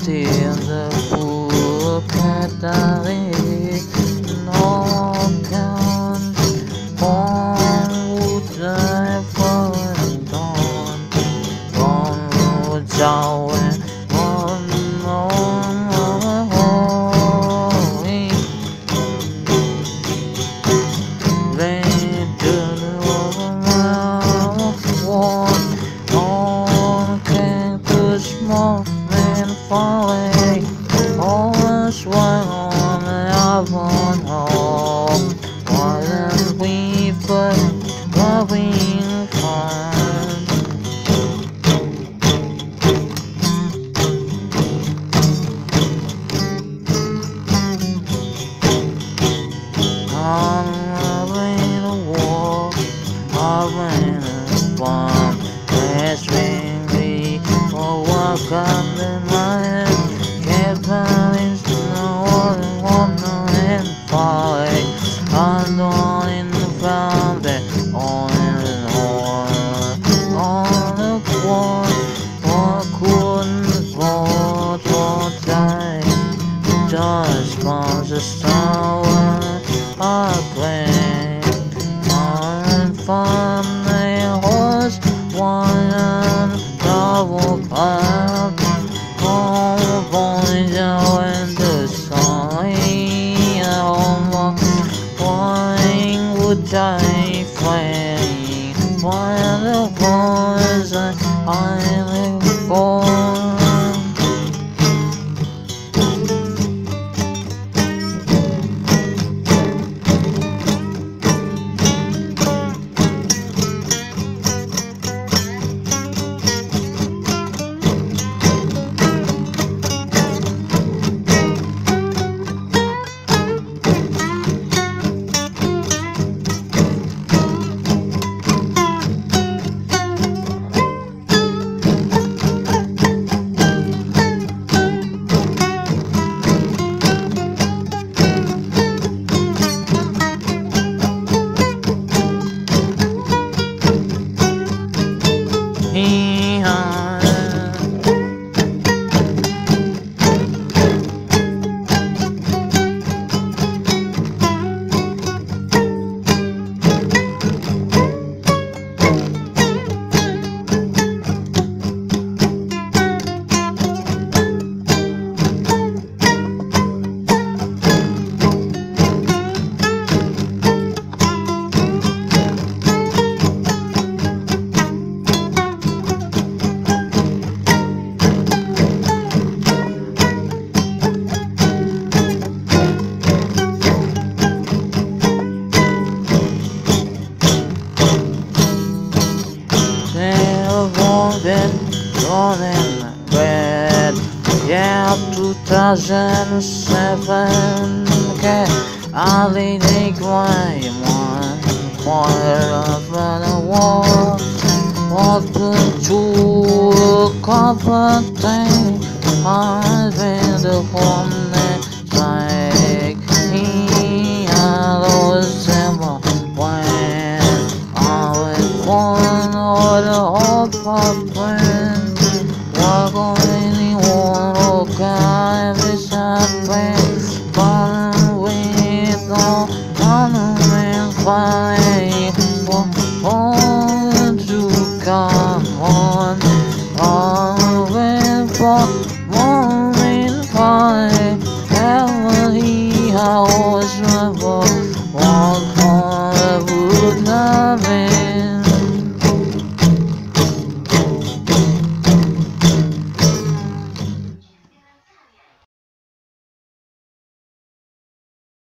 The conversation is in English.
till the Bucatari no count on would I find on roads out on falling, always one on the one home. Why don't we put what we find? On the way to war, on the way to bomb, let's ring me for walk on the night. Kept my and falling, I'm on in the ground, on and on the floor, or couldn't hold for time, just was a star, a plane, on from the horse, one double cloud, all the boys out in the sky, flying would die flying, while the boys I'm born. Running red, yeah, 2007. Okay, I'll take my 1/4 of the war. What the two cover thing? I've been the one that's like he always ever when I was one or the hope of friends. Walk on anyone who can be something, but we don't know the man's